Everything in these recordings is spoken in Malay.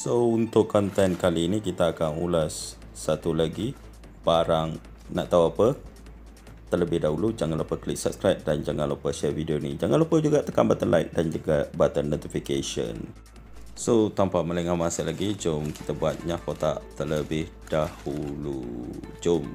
So untuk konten kali ini kita akan ulas satu lagi barang. Nak tahu apa? Terlebih dahulu jangan lupa klik subscribe dan jangan lupa share video ni. Jangan lupa juga tekan button like dan juga button notification. So tanpa melengah masa lagi, jom kita buat nyah kotak terlebih dahulu. Jom.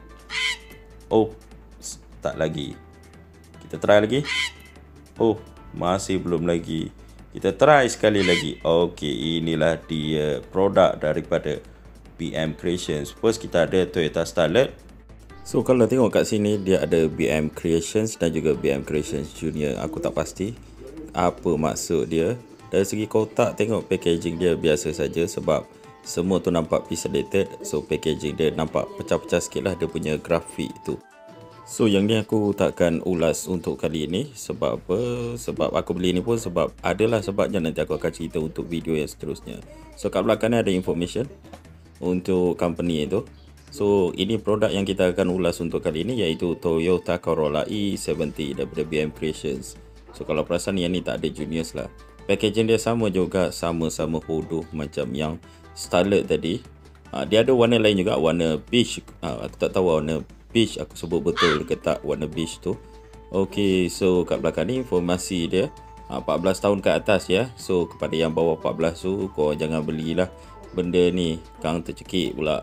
Oh, tak lagi. Kita try lagi. Oh, masih belum lagi. Kita try sekali lagi. Okey, inilah dia produk daripada BM Creations. First kita ada Toyota Starlet. So kalau tengok kat sini dia ada BM Creations dan juga BM Creations Junior. Aku tak pasti apa maksud dia. Dari segi kotak, tengok packaging dia biasa saja sebab semua tu nampak pixelated. So packaging dia nampak pecah-pecah sikit lah dia punya grafik tu. So yang ni aku takkan ulas untuk kali ini. Sebab apa? Sebab aku beli ni pun sebab adalah sebabnya, nanti aku akan cerita untuk video yang seterusnya. So kat belakang ni ada information untuk company itu. So ini produk yang kita akan ulas untuk kali ini, iaitu Toyota Corolla E70 daripada BM Creations. So kalau perasan yang ni tak ada juniors lah. Packaging dia sama juga, sama-sama hodoh macam yang Starlet tadi. Dia ada warna lain juga, warna beige. Aku tak tahu warna beige aku sebut betul ke tak, warna beige tu. Okey, so kat belakang ni informasi dia 14 tahun ke atas ya. So kepada yang bawah 14 tu, kau jangan belilah benda ni, kang tercekik pula.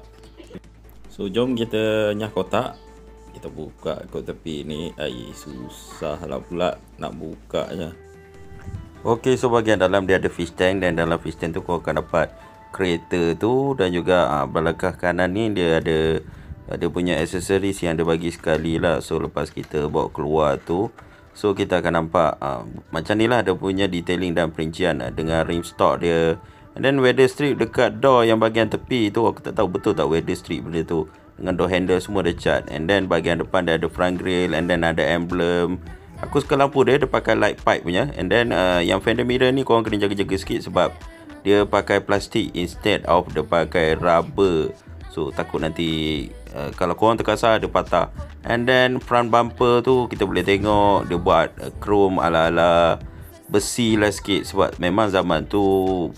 So jom kita nyah kotak. Kita buka kot tepi ni. Susah lah pula nak bukanya. Okey, so bahagian dalam dia ada fish tank, dan dalam fish tank tu kau akan dapat kereta tu, dan juga belakang kanan ni dia ada punya aksesoris yang dia bagi sekali lah. So lepas kita bawa keluar tu, so kita akan nampak macam ni lah dia punya detailing dan perincian dengan rim stock dia. And then weather strip dekat door yang bahagian tepi tu, aku tak tahu betul tak weather strip benda tu, dengan door handle semua ada cat. And then bahagian depan dia ada front grille, and then ada emblem. Aku suka lampu dia pakai light pipe punya. And then yang fender mirror ni korang kena jaga-jaga sikit sebab dia pakai plastik instead of dia pakai rubber. So takut nanti kalau korang terkasar dia patah. And then front bumper tu kita boleh tengok dia buat chrome ala-ala besi lah sikit, sebab memang zaman tu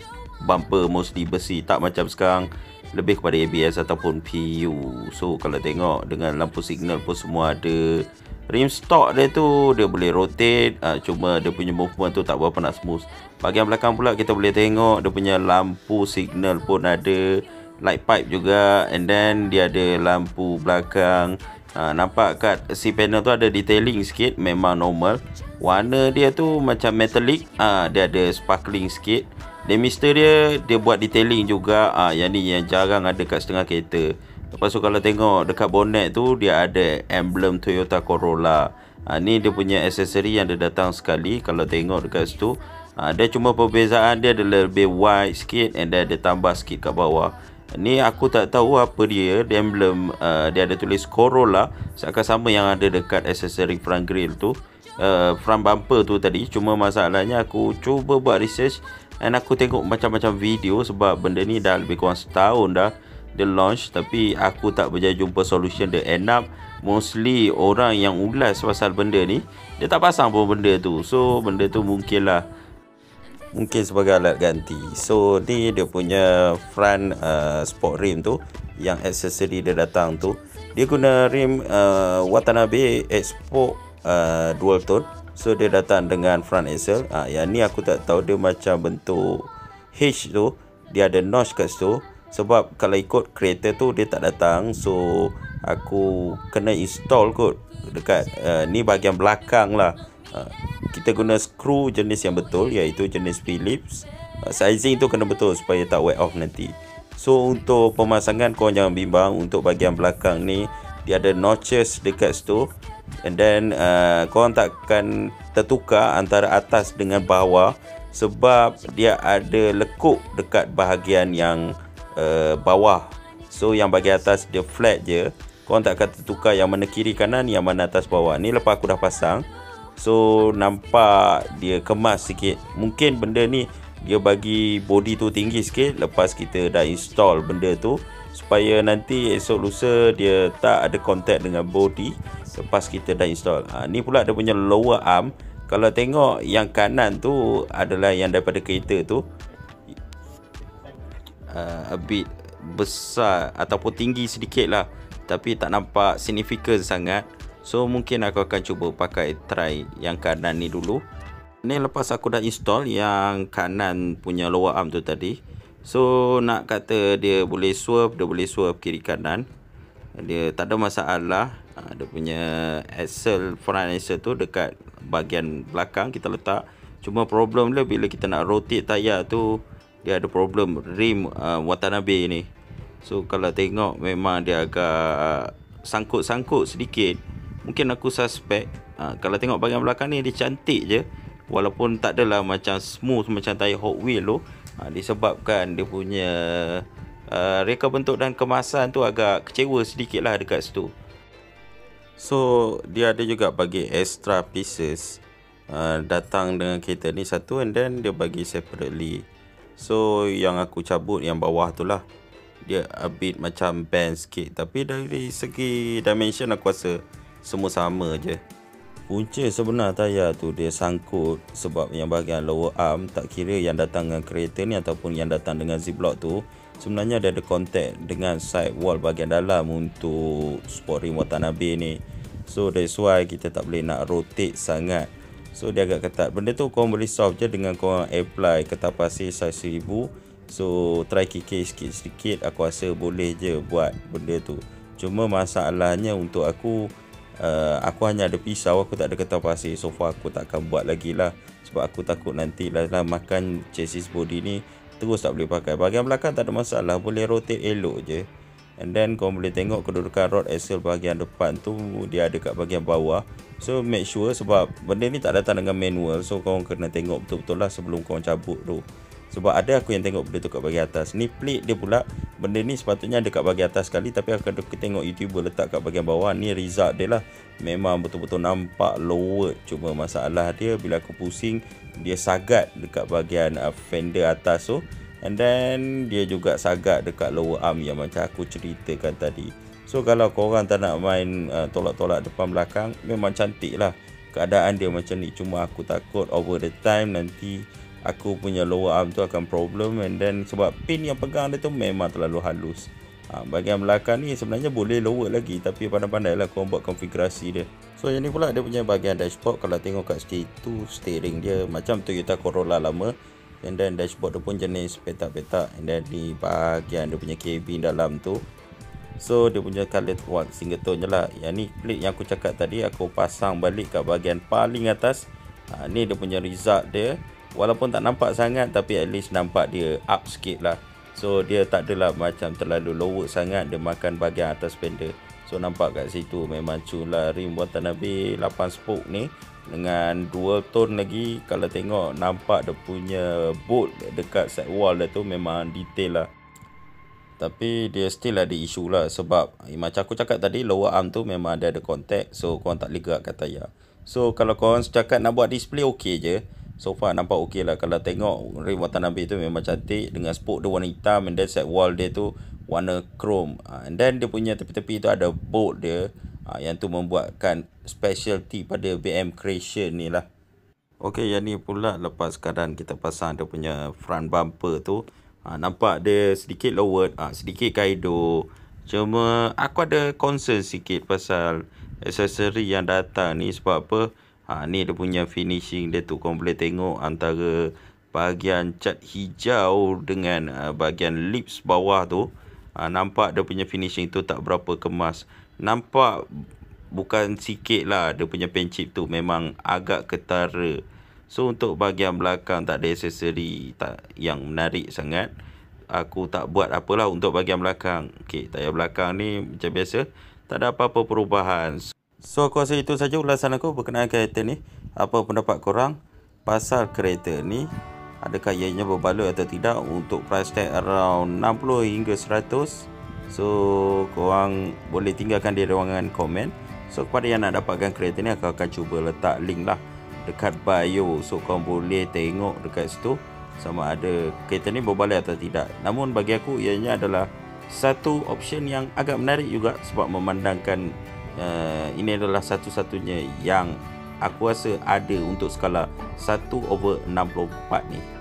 bumper mostly besi, tak macam sekarang lebih kepada ABS ataupun PU. So kalau tengok dengan lampu signal pun semua ada. Rim stock dia tu dia boleh rotate, cuma dia punya movement tu tak berapa nak smooth. Bahagian belakang pula kita boleh tengok dia punya lampu signal pun ada, light pipe juga. And then dia ada lampu belakang. Nampak kat si panel tu ada detailing sikit, memang normal. Warna dia tu macam metallic, dia ada sparkling sikit. Demister dia buat detailing juga. Yang ni yang jarang ada kat setengah kereta. Lepas tu kalau tengok dekat bonnet tu dia ada emblem Toyota Corolla. Ni dia punya aksesori yang dia datang sekali. Kalau tengok dekat situ, dia cuma perbezaan dia ada lebih wide sikit, and dia ada tambah sikit kat bawah. Ni aku tak tahu apa dia emblem. Dia ada tulis Corolla, seakan sama yang ada dekat aksesori front grille tu, front bumper tu tadi. Cuma masalahnya aku cuba buat research dan aku tengok macam-macam video, sebab benda ni dah lebih kurang setahun dah dia launch, tapi aku tak berjaya jumpa solution dia. End up mostly orang yang ulas pasal benda ni dia tak pasang pun benda tu. So benda tu mungkin sebagai alat ganti. So ni dia punya front sport rim tu, yang aksesori dia datang tu. Dia guna rim Watanabe Expo dual tone. So dia datang dengan front axle. Yang ni aku tak tahu, dia macam bentuk H tu, dia ada notch kat situ. Sebab kalau ikut kereta tu dia tak datang. So aku kena install kot dekat ni bahagian belakang lah. Kita guna skru jenis yang betul, iaitu jenis Phillips. Sizing tu kena betul supaya tak wear off nanti. So untuk pemasangan korang jangan bimbang. Untuk bahagian belakang ni dia ada notches dekat situ. And then korang takkan tertukar antara atas dengan bawah, sebab dia ada lekuk dekat bahagian yang bawah. So yang bahagian atas dia flat je. Korang takkan tertukar yang mana kiri kanan, yang mana atas bawah. Ni lepas aku dah pasang, so nampak dia kemas sikit. Mungkin benda ni dia bagi body tu tinggi sikit lepas kita dah install benda tu, supaya nanti esok lusa dia tak ada contact dengan body lepas kita dah install. Ni pula dia punya lower arm. Kalau tengok yang kanan tu adalah yang daripada kereta tu, a bit besar ataupun tinggi sedikit lah, tapi tak nampak significant sangat. So mungkin aku akan cuba pakai try yang kanan ni dulu. Ni lepas aku dah install yang kanan punya lower arm tu tadi. So nak kata dia boleh swerve, dia boleh swerve kiri kanan, dia tak ada masalah. Dia punya axle, front axle tu dekat bahagian belakang kita letak. Cuma problem dia bila kita nak rotate tayar tu, dia ada problem rim Watanabe ni. So kalau tengok memang dia agak sangkut-sangkut sedikit. Mungkin aku suspect kalau tengok bahagian belakang ni dia cantik je, walaupun tak adalah macam smooth macam tayar Hot Wheel tu. Disebabkan dia punya reka bentuk dan kemasan tu agak kecewa sedikit lah dekat situ. So dia ada juga bagi extra pieces datang dengan kereta ni satu, and then dia bagi separately. So yang aku cabut yang bawah tu lah, dia a bit macam bend sikit, tapi dari segi dimension aku rasa semua sama je. Punca sebenar tayar tu dia sangkut sebab yang bahagian lower arm, tak kira yang datang dengan kereta ni ataupun yang datang dengan Z-Block tu, sebenarnya dia ada contact dengan side wall bahagian dalam untuk support rim Watanabe ni. So that's why kita tak boleh nak rotate sangat. So dia agak ketat. Benda tu korang boleh solve je dengan korang apply kertas pasir saiz 1000. So try kikir sikit-sikit, aku rasa boleh je buat benda tu. Cuma masalahnya untuk aku hanya ada pisau, aku tak ada kertas pasir. So far aku tak akan buat lagi lah, sebab aku takut nanti lah makan chassis body ni terus tak boleh pakai. Bahagian belakang tak ada masalah, boleh rotate elok je. And then korang boleh tengok kedudukan rod axle bahagian depan tu, dia ada kat bahagian bawah. So make sure, sebab benda ni tak datang dengan manual, so korang kena tengok betul-betul lah sebelum korang cabut tu. Sebab ada aku yang tengok benda tu kat bahagian atas. Ni plate dia pula, benda ni sepatutnya ada kat bahagian atas sekali, tapi aku tengok YouTuber letak kat bahagian bawah. Ni result dia lah, memang betul-betul nampak lowered. Cuma masalah dia bila aku pusing, dia sagat dekat bahagian fender atas tu. And then dia juga sagat dekat lower arm yang macam aku ceritakan tadi. So kalau korang tak nak main tolak-tolak depan belakang, memang cantik lah keadaan dia macam ni. Cuma aku takut over the time nanti aku punya lower arm tu akan problem. And then sebab pin yang pegang dia tu memang terlalu halus. Bahagian belakang ni sebenarnya boleh lower lagi, tapi pandai-pandai lah korang buat konfigurasi dia. So yang ni pula dia punya bahagian dashboard. Kalau tengok kat situ, steering dia macam Toyota Corolla lama. And then dashboard tu pun jenis petak-petak. And then di bahagian dia punya cabin dalam tu, so dia punya colour white single tone je lah. Yang ni plate yang aku cakap tadi, aku pasang balik kat bahagian paling atas. Ni dia punya result dia. Walaupun tak nampak sangat, tapi at least nampak dia up sikit lah. So dia tak adalah macam terlalu lower sangat, dia makan bahagian atas fender. So nampak kat situ memang cun lah rim Watanabe 8 spoke ni dengan dual tone lagi. Kalau tengok nampak dia punya bolt dekat side wall dia tu memang detail lah. Tapi dia still ada isu lah, sebab macam aku cakap tadi, lower arm tu memang ada contact. So korang tak boleh gerakkan tayar. So kalau korang cakap nak buat display, okey je. So far nampak okey lah. Kalau tengok rim Watanabe tu memang cantik, dengan spoke dia warna hitam, and then side wall dia tu warna chrome. And then dia punya tepi-tepi tu ada bolt dia, yang tu membuatkan specialty pada BM Creation ni lah. Okey, yang ni pula lepas keadaan kita pasang dia punya front bumper tu, nampak dia sedikit lowered, sedikit kaido. Cuma aku ada concern sikit pasal aksesori yang datang ni. Sebab apa? Ni dia punya finishing dia tu, korang boleh tengok antara bahagian cat hijau dengan bahagian lips bawah tu, nampak dia punya finishing tu tak berapa kemas. Nampak bukan sikit lah dia punya paint chip tu memang agak ketara. So untuk bahagian belakang tak ada aksesori yang menarik sangat. Aku tak buat apalah untuk bahagian belakang. Okey, tayar belakang ni macam biasa, tak ada apa-apa perubahan. So aku rasa itu saja ulasan aku berkenaan kereta ni. Apa pendapat korang pasal kereta ni? Adakah ianya berbaloi atau tidak untuk price tag around 60 hingga 100? So korang boleh tinggalkan di ruangan komen. So kepada yang nak dapatkan kereta ni, aku akan cuba letak link lah dekat bio. So korang boleh tengok dekat situ sama ada kereta ni berbaloi atau tidak. Namun bagi aku ianya adalah satu option yang agak menarik juga, sebab memandangkan ini adalah satu-satunya yang aku rasa ada untuk skala 1/64 ni.